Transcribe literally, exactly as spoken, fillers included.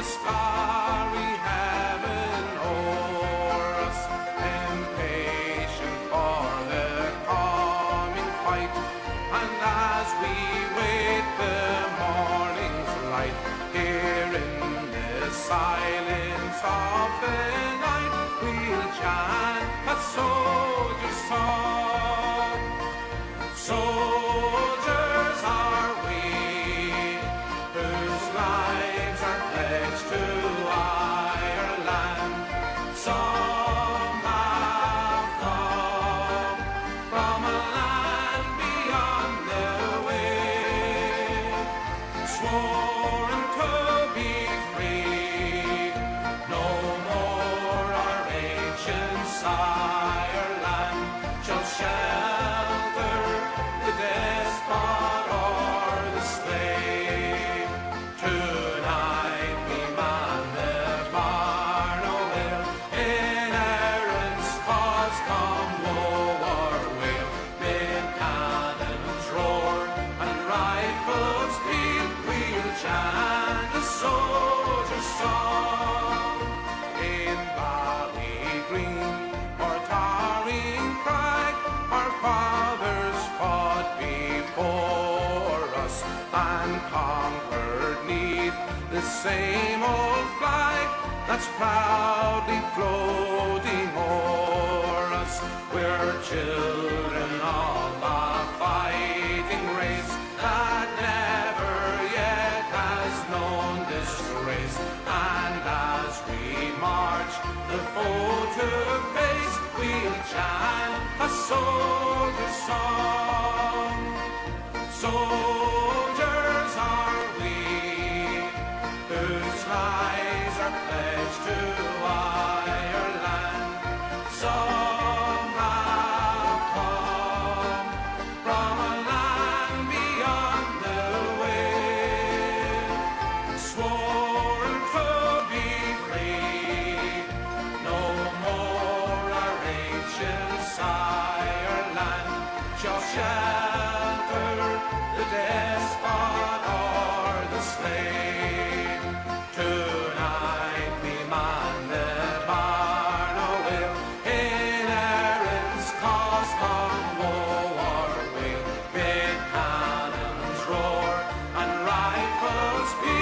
the starry heaven o'er us, impatient for the coming fight. And as we wait the morning's light, here in the silence of the night, we'll chant a soldier's song. Soldiers are we, whose lives are pledged to Ireland. Some have come from a land beyond the wave, sworn to be free. No more our ancient Ireland shall shelter the despot or the slave. Tonight we man the barn o' ale, in Erin's cause come woe or wail. Mid cannons roar and rifles peal, we'll chant the soldier's song. In Ballygreen or Tarring Crag, our fathers fought before us and conquered 'neath the same old flag that's proudly floating o'er us. We're children of a fighting race that never yet has known disgrace. And as we march the foe to face, we'll chant a soldier's song. Soldiers are we, whose lives are pledged to Ireland. Some have come from a land beyond the wave, sworn to be free. No more our ancient Ireland shall shelter the despot or the slave. Tonight we man the barn o' ale, in Erin's cause come woe or wail. Bid cannons roar and rifles peal,